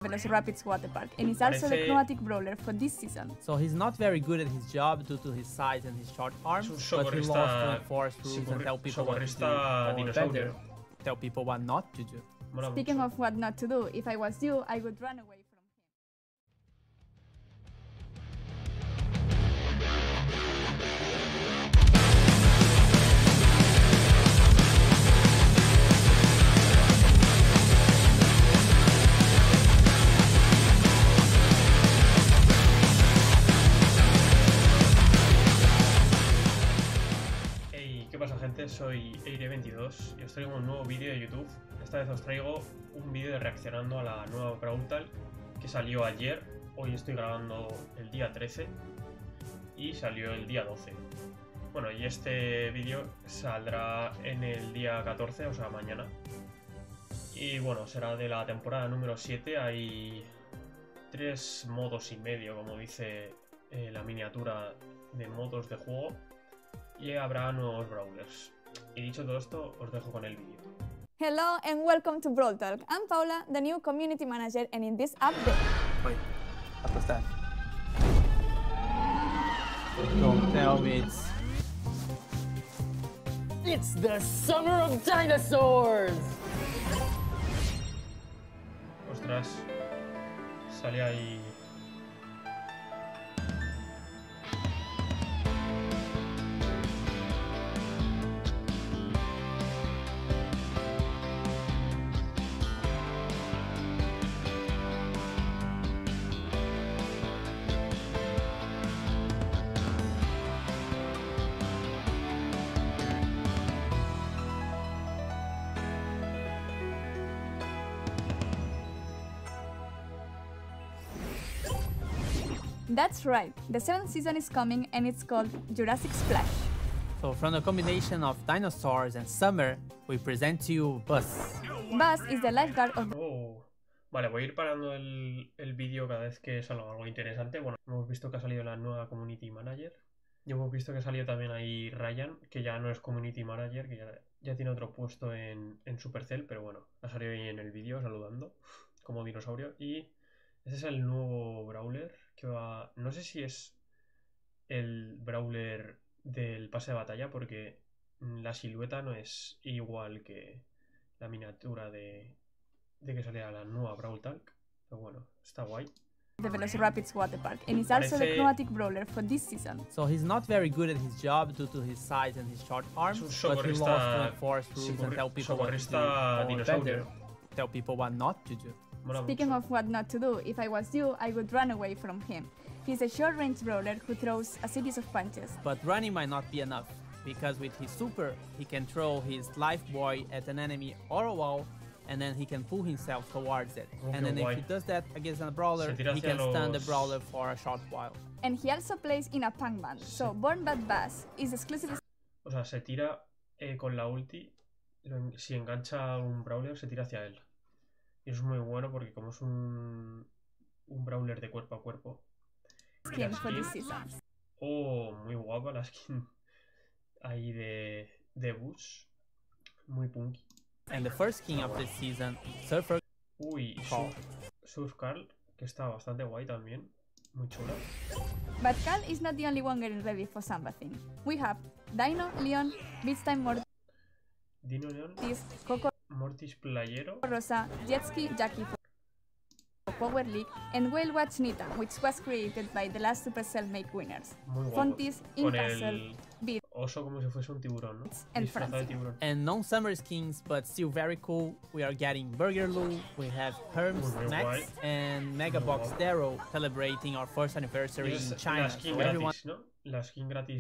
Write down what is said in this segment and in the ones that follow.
Velocirapids Water Park, and is also the chromatic brawler for this season. So he's not very good at his job due to his size and his short arms, but he loves to enforce rules and tell people what to do, or better, tell people what not to do. Speaking of what not to do, if I was you, I would run away from him. ¿Qué pasa, gente? Soy Eire22 y os traigo un nuevo vídeo de YouTube. Esta vez os traigo un vídeo de reaccionando a la nueva Brawl Talk que salió ayer. Hoy estoy grabando el día 13 y salió el día 12. Bueno, y este vídeo saldrá en el día 14, o sea, mañana. Y bueno, será de la temporada número 7. Hay 3 modos y medio, como dice la miniatura de modos de juego. Y habrá nuevos brawlers. Y dicho todo esto, os dejo con el vídeo. Hello and welcome to Brawl Talk. I'm Paula, the new community manager, and in this update... Wait, what was that? Don't tell me it's... It's the summer of dinosaurs! Ostras, sale ahí... That's right, the 7th season is coming and it's called Jurassic Splash. So from the combination of dinosaurs and summer, we present to you Buzz. Buzz is the lifeguard of the... Vale, voy a ir parando el vídeo cada vez que salga algo interesante. Bueno, hemos visto que ha salido la nueva Community Manager. Y hemos visto que ha salido también ahí Ryan, que ya no es Community Manager, que ya tiene otro puesto en Supercell, pero bueno, ha salido ahí en el vídeo saludando como dinosaurio. Y este es el nuevo Brawler, que va... No sé si es el Brawler del pase de batalla, porque la silueta no es igual que la miniatura de que salía la nueva Brawl Talk. Pero bueno, está guay. The Velocirapids Water Park, and is also the chromatic brawler for this season. So he's not very good at his job due to his size and his short arms, but he loves to enforce rules and tell people what to do, or better, tell people what not to do. Speaking of what not to do, if I was you, I would run away from him. He's a short-range brawler who throws a series of punches. But running might not be enough, because with his super, he can throw his life buoy at an enemy or a wall, and then he can pull himself towards it. And then if he does that against a brawler, he can stun the brawler for a short while. And he also plays in a punk band, so Born Bad Buzz is exclusively... O sea, se tira con la ulti, si engancha a un brawler, se tira hacia él. Y eso es muy bueno porque como es un brawler de cuerpo a cuerpo. Skin for this season. Oh, muy guapa la skin ahí de Bush. Muy punky. And the first skin of this season, Surfer. Uy, Surf Carl, que está bastante guay también. Muy chula. But Carl is not the only one getting ready for sunbathing. We have Dino, Leon, Beatstime Mortis, Dino Leon, Coco Mortis Playero, Rosa, Jetski, Jackie for Power League, and Whale Watch Nita, which was created by the last Supercell Make winners. muy guapo. Fontis, Con Incastle, Beat, oso como si fuese un tiburón, ¿no? and Disfrazado de Francie. tiburón. And non-summer skins, but still very cool. We are getting Burger Lou, we have Herms Muy Max, guay. and Mega Box Darrow celebrating our first anniversary Y in China. la skin So everyone... gratis, ¿no? La skin gratis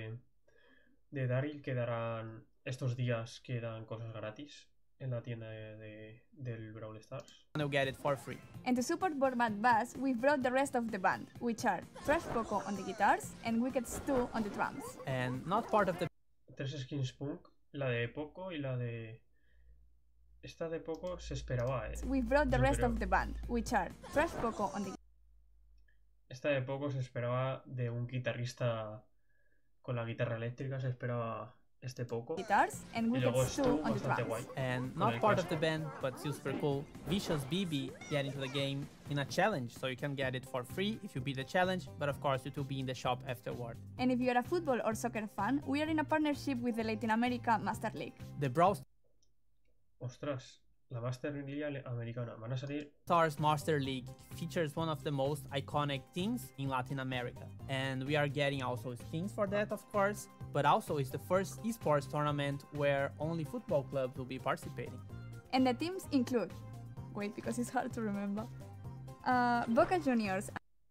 de Daryl quedarán estos días, quedan cosas gratis en la tienda del Brawl Stars. will get it for free. And to support Born Bad Buzz, we've brought the rest of the band, which are Trash Poco on the guitars and Wicked Stu on the drums. And not part of the 3 skins punk, la de Poco y la de... Esta de Poco se esperaba, We've brought the Yo rest creo. of the band, which are Trash Poco on the Esta de Poco se esperaba de un guitarrista con la guitarra eléctrica, se esperaba este poco. guitars, and Y we luego get Stu estuvo on the bastante drums. guay. And Con not el part of the casco. band, but still super cool, Vicious BB get into the game in a challenge, so you can get it for free if you beat the challenge, but of course it will be in the shop afterward. And if you're a football or soccer fan, we are in a partnership with the Latin America Master League. The Brawl Ostras, la Master League americana. Van a salir. Stars Master League features one of the most iconic teams in Latin America, and we are getting also skins for that, of course, but also it's the first esports tournament where only football clubs will be participating. And the teams include, wait, because it's hard to remember, Boca Juniors,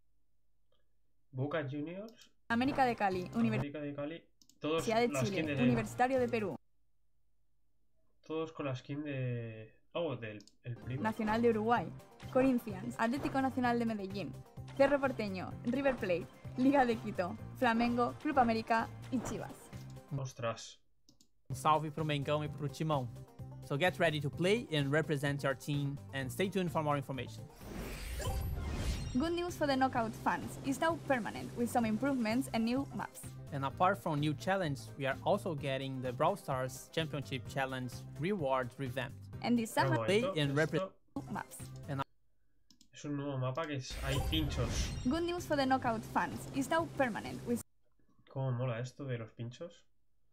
Boca Juniors, América de Cali, América de Cali. Todos Universidad de la skin Chile, de. Universitario de Perú, Todos con la skin de. Oh, del el primo. Nacional de Uruguay, Corinthians, Atlético Nacional de Medellín, Cerro Porteño, River Plate, Liga de Quito, Flamengo, Club América y Chivas. Ostras. Salve pro Mengão e pro Timão. So get ready to play and represent your team, and stay tuned for more information. Good news for the Knockout fans, it's now permanent with some improvements and new maps. And apart from new challenge, we are also getting the Brawl Stars Championship Challenge rewards revamped. And this Un summer, Play momento, and esto new maps. es un nuevo mapa que hay pinchos. Good news for the Knockout fans, it's now permanent with Cómo mola esto de los pinchos.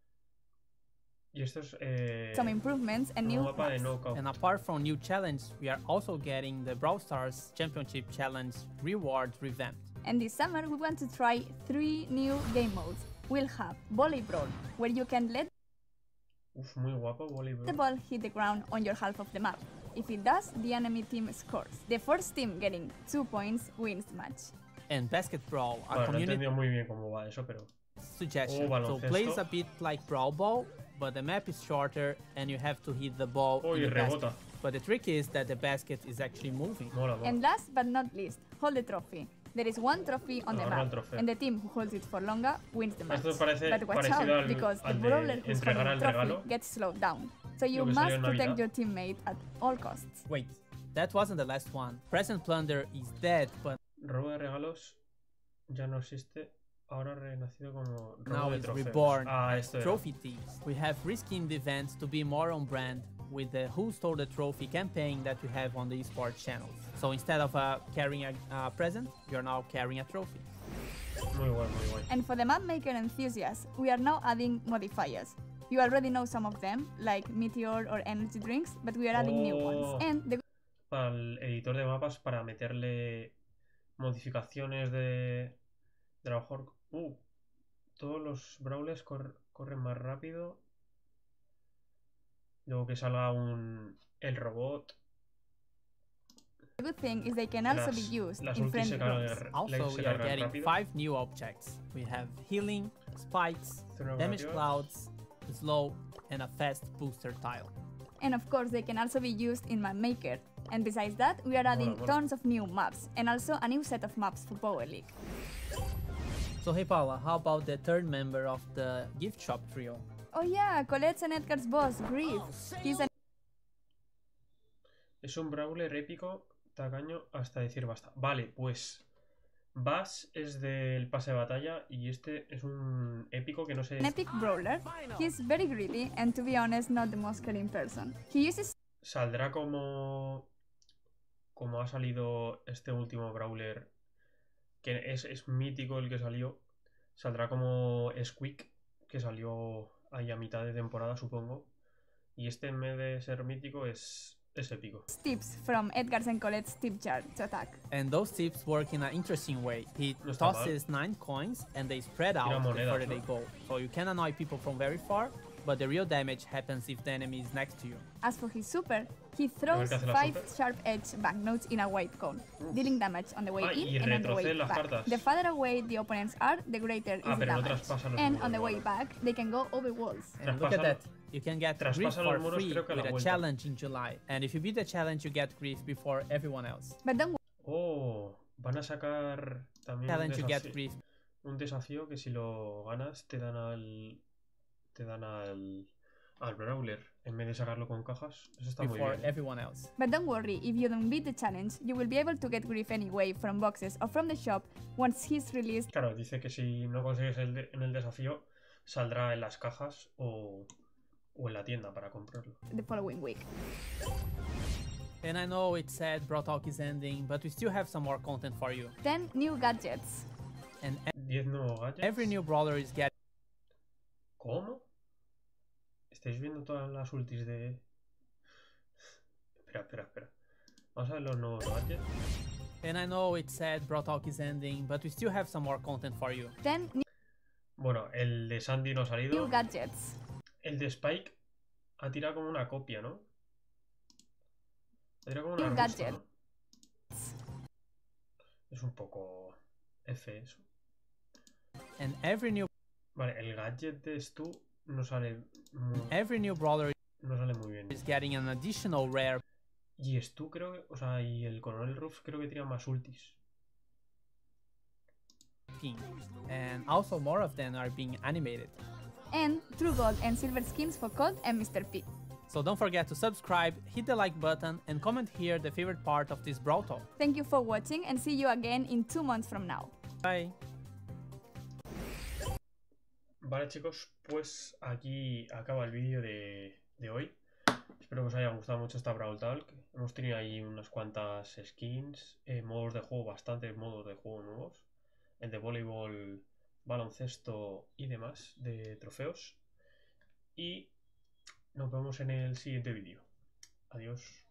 Y esto es some improvements and un new mapa de maps. knockout. And apart from new challenge, we are also getting the Brawl Stars Championship Challenge rewards revamped. And this summer, we want to try 3 new game modes. We'll have Volley Brawl, where you can let Uf, muy guapo, the voleibol. ball hit the ground on your half of the map. If it does, the enemy team scores. The first team getting 2 points wins the match. And Basket Brawl, a Bueno, no he community entendido muy bien cómo va eso, pero. suggestion. Oh, So baloncesto. plays a bit like Brawl Ball, but the map is shorter and you have to hit the ball Oh, in y the basket. rebota. But the trick is that the basket is actually moving. Mola, mola. And last but not least, hold the trophy. There is 1 trophy on the Agarra el map, trofeo. and the team who holds it for longer wins the match. Esto parece But watch parecido out, al, because the al de brawler who's entregar holding el the trophy regalo. gets slowed down. So you Lo que must salió en protect Navidad. your teammate at all costs. Wait, that wasn't the last one. Present Plunder is dead, but Robo de regalos ya no existe. Ahora renacido como robo now de it's trofeos. reborn Ah, as esto era. Trophy Thieves. We have reskinned the events to be more on brand with the Who Stole the Trophy campaign that we have on the esports channels. So instead of carrying a present, you're now carrying a trophy. Muy guay, muy guay. And for the map maker enthusiasts, we are now adding modifiers. You already know some of them, like Meteor or energy drinks, but we are adding new Oh. ones. And the Para el editor de mapas para meterle modificaciones de a lo mejor. Todos los brawlers corren más rápido. Luego que salga el robot. good thing is they can also be used las in ultis friendly se rooms. cargan, Also, se we are cargan getting rápido. 5 new objects. We have healing, spikes, Zona damage operativa. clouds, slow, and a fast booster tile. And of course, they can also be used in Map Maker. And besides that, we are adding mola. tons of new maps, and also a new set of maps for Power League. So hey Paula, how about the third member of the gift shop trio? Oh yeah, Colette's and Edgar's boss, Grief. He's a Es un brawler épico, tacaño, hasta decir basta. Vale, pues Bash es del pase de batalla y este es un épico que no sé. an epic brawler. He's very greedy and, to be honest, not the most caring person. He uses Saldrá como ha salido este último brawler, que es mítico el que salió. Saldrá como Squeak, que salió ahí a mitad de temporada, supongo. Y este, en vez de ser mítico, es épico. tips from Edgar's and Colette's tip jar to attack. And those tips work in an interesting way. He No está mal. tosses 9 coins and they spread Tira out the monedas, further ¿no? they go. So you can annoy people from very far, but the real damage happens if the enemy is next to you. As for his super, he throws qué hace la 5 super. sharp-edged banknotes in a white cone, dealing damage on the way Ah, y in and on the way retrocede las back. cartas. The farther away the opponents are, the greater is the pero no damage. traspasa los And muros, on the way vale. back, they can go over walls. And look at Traspasa- that. You can get Grief traspasa for los muros, free creo que a la with a vuelta. challenge in July. And if you beat the challenge, you get Grief before everyone else. But don't Oh, van a sacar también Challenge, you get Grief. un desafío que si lo ganas te dan al brawler en vez de sacarlo con cajas. Eso está muy Before bien. everyone else. But don't worry, if you don't beat the challenge, you will be able to get Grief anyway from boxes or from the shop once he's released Claro, dice que si no consigues en el desafío, saldrá en las cajas o en la tienda para comprarlo. The following week. And I know it's sad Brawl Talk is ending, but we still have some more content for you. 10 new gadgets. And 10 nuevos gadgets. every new brawler is getting... ¿Cómo? ¿Estáis viendo todas las ultis de...? Espera. Vamos a ver los nuevos gadgets. And I know it's sad Brawl Talk is ending, but we still have some more content for you. 10 Bueno, el de Sandy no ha salido. new gadgets. El de Spike ha tirado como una copia, ¿no? Ha tirado como una New rusa, gadget. ¿no? Es un poco F eso. And every new Vale, el gadget de Stu no sale brawler no sale muy bien. is getting an additional rare Y Stu creo que... O sea, y el Coronel Ruffs creo que tira más ultis. skin. And also more of them are being animated. And true gold and silver skins for Colt and Mr. P. So don't forget to subscribe, hit the like button, and comment here the favorite part of this Brawl Talk. Thank you for watching and see you again in 2 months from now. Bye! Vale chicos, pues aquí acaba el vídeo de hoy. Espero que os haya gustado mucho esta Brawl Talk. Hemos tenido ahí unas cuantas skins, modos de juego, bastantes modos de juego nuevos. El de voleibol, baloncesto y demás de trofeos. Y nos vemos en el siguiente vídeo. Adiós.